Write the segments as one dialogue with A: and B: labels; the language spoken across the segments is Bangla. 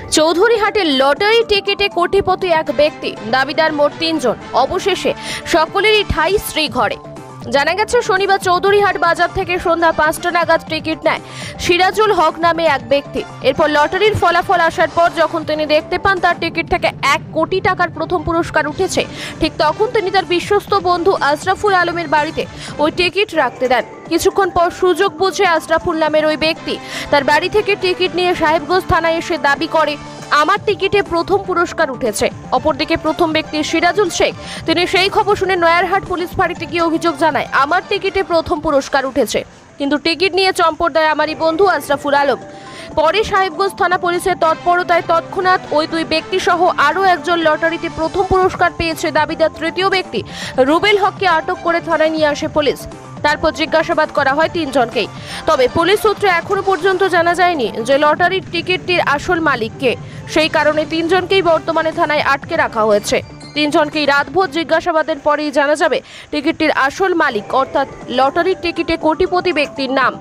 A: চৌধুরীহাটের লটারি টিকিটে কোটিপতি এক ব্যক্তি, দাবিদার মোট ৩ জন। অবশেষে সকলেরই ঠাঁই শ্রী ঘরে। জানা গেছে, শনিবার চৌধুরীহাট বাজার থেকে সন্ধ্যা ৫টা নাগাদ টিকিট নেয় সিরাজুল হক নামে এক ব্যক্তি। এরপর লটারির ফলাফল আসার পর যখন তিনি দেখতে পান তার টিকিট থেকে ১ কোটি টাকার প্রথম পুরস্কার উঠেছে, ঠিক তখন তিনি তার বিশ্বস্ত বন্ধু আশরাফুল আলমের বাড়িতে ওই টিকিট রাখতে দেন। কিছুক্ষণ পর সুযোগ বুঝে আশরাফুল নামের ওই ব্যক্তি তার বাড়ি থেকে টিকিট নিয়ে সাহেবগঞ্জ থানায় এসে দাবি করে, আমার টিকিটে প্রথম পুরস্কার উঠেছে। অপরদিকে প্রথম ব্যক্তি সিরাজুল শেখ, তিনি সেই খবর শুনে নয়ারহাট পুলিশ ফাঁড়িতে গিয়ে অভিযোগ জানায়, আমার টিকিটে প্রথম পুরস্কার উঠেছে, কিন্তু টিকিট নিয়ে চম্পট দেয় আমারই বন্ধু আশরাফুল আলম। পরে সাহেবগঞ্জ থানা পুলিশের তৎপরতায় তৎক্ষণাৎ ওই দুই ব্যক্তি সহ আরও একজন লটারিতে প্রথম পুরস্কার পেয়েছে দাবিদার তৃতীয় ব্যক্তি রুবেল হককে আটক করে থানায় নিয়ে আসে পুলিশ। তারপর জিজ্ঞাসাবাদ করা হয় ৩ জনকেই। তবে পুলিশ সূত্রে এখনো পর্যন্ত জানা যায়নি যে লটারির টিকিটটির আসল মালিক কে। সেই কারণে ৩ জনকেই বর্তমানে থানায় আটকে রাখা হয়েছে। ৩ জনকেই রাতভর জিজ্ঞাসাবাদের পরেই জানা যাবে টিকিটটির আসল মালিক, অর্থাৎ লটারির টিকিটে কোটিপতি ব্যক্তির নাম।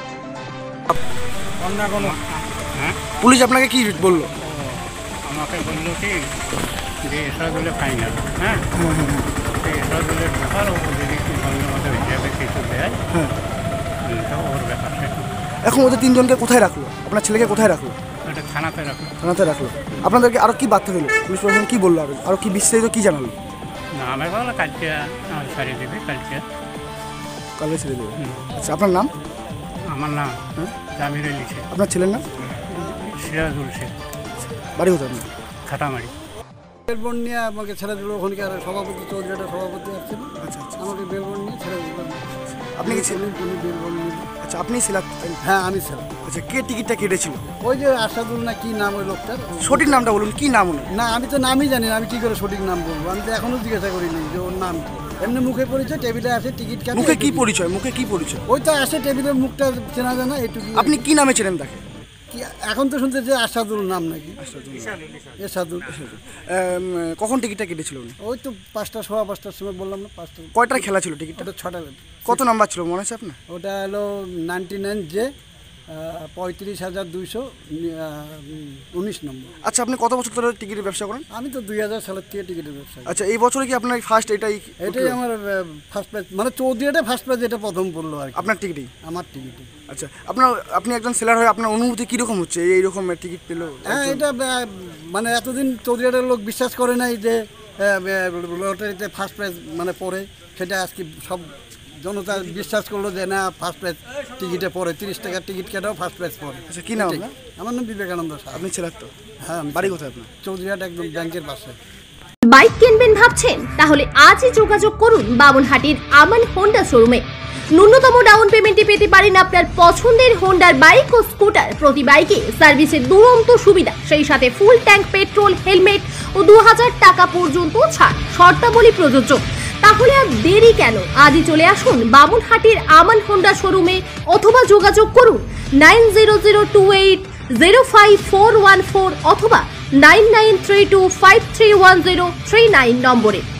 B: পুলিশ আপনাকে কি বললো?
C: আমাকে বললো কি যে এসরাজুলে ফাইনাল, হ্যাঁ এসরাজুলের ব্যাপার ও যদি মধ্যে হিসাবে কিছু দেয়, ওর ব্যাপার।
B: এখন ওদের 3 জনকে কোথায় রাখলো? আপনার ছেলেকে কোথায় রাখলো?
C: ওটা থানাতে রাখলো।
B: থানাতে রাখলো। আপনাদেরকে আরও কি বার্তা দিল? পুলিশ প্রশাসন কি বললো? আরও কি বিস্তারিত কি জানালো?
C: না, আমি বললাম কালকে ছাড়িয়ে দেবে, কালকে
B: ছেড়ে দেবে। আচ্ছা, আপনার নাম?
C: আমার নাম জামির আলী শেখ।
B: আপনার ছেলের নাম?
C: সিরাজুল শেখ।
B: বাড়ি কোথায় আপনার?
C: খাটামারি।
D: বেলবন নিয়ে আমাকে ছেড়ে দিল, ওখানকার সভাপতি চৌধুরীহাটের সভাপতি আসছিল।
B: আচ্ছা আচ্ছা,
D: আমাকে বেলবন নিয়ে ছেড়ে দিল।
B: আপনি কি ছিলেন?
D: বেলবন নিয়ে।
B: আচ্ছা, আপনি ছিলেন?
D: হ্যাঁ, আমি ছিলাম।
B: আচ্ছা, কে টিকিটটা কেটেছিল?
D: ওই যে আশাদুল না কি নাম ওই লোকটার।
B: সঠিক নামটা বলুন, কি নাম?
D: না, আমি তো নামই জানি না, আমি কি করে সঠিক নাম বলবো? আমি তো এখনো জিজ্ঞাসা করিনি যে ওর নাম কি। এমনি মুখে পরিচয়, টেবিলে আসে টিকিট কাটে।
B: মুখে কি পরিচয়? মুখে কি পরিচয়?
D: ওই তো আসে টেবিলের মুখটা চেনা জানা এইটুকু।
B: আপনি কি নামে চেনেন তাকে?
D: কি এখন তো শুনতে যে আশাদুল নাম নাকি? এসাদুল।
B: কখন টিকিটটা কেটেছিল?
D: ওই তো 5টা, 5:15টার সময় বললাম না, 5টা।
B: কয়টার খেলা ছিল টিকিটটা?
D: ওটা 6টা।
B: কত নাম্বার ছিল মনে আছে আপনার?
D: ওটা হলো 99 যে 35,219 নম্বর।
B: আচ্ছা, আপনি কত বছর ধরে টিকিটের ব্যবসা করেন?
D: আমি তো 2000 সালের থেকে টিকিটের ব্যবসা।
B: আচ্ছা, এই বছরে কি আপনার ফার্স্ট এটাই
D: আমার ফার্স্ট প্রাইজ, মানে চৌধুরীহাটে ফার্স্ট প্রাইজ এটা প্রথম পড়লো আর কি।
B: আপনার টিকিটই?
D: আমার টিকিটে।
B: আচ্ছা, আপনি একজন সেলার হয়ে আপনার অনুভূতি কীরকম হচ্ছে এইরকম টিকিট পেল?
D: হ্যাঁ, এটা মানে এতদিন চৌধুরীহাটের লোক বিশ্বাস করে নাই যে লটারিতে ফার্স্ট প্রাইজ মানে পড়ে, সেটা আজকে সব জনতা বিশ্বাস করলো যে না, ফার্স্ট প্রাইজ টিকিটে পড়ে। 30 টাকার টিকিট কেটেও ফার্স্ট প্রাইজ পড়ে।
B: আচ্ছা, কি নাম আপনার?
D: আমার নাম বিবেকানন্দ।
B: আপনি ছেলের তো?
D: হ্যাঁ।
B: বাড়ি কোথায় আপনার?
D: চৌধুরীহাট, একদম ব্যাংকের পাশে।
E: বাইক কিনবেন ভাবছেন? তাহলে আজই যোগাযোগ করুন বামুনহাটির আমান হোন্ডা শোরুমে। ন্যূনতম ডাউন পেমেন্টে পেতে পারেন আপনার পছন্দের হোন্ডার বাইক ও স্কুটার। প্রতি বাইকে সার্ভিসের দুরন্ত সুবিধা, সেই সাথে ফুল ট্যাঙ্ক পেট্রোল, হেলমেট ও 2000 টাকা পর্যন্ত ছাড়। শর্তাবলী প্রযোজ্য। তাহলে আর দেরি কেন? আজই চলে আসুন বামুনহাটির আমান হোন্ডা শোরুমে অথবা যোগাযোগ করুন 9002805414 অথবা 9932531039 নম্বরে।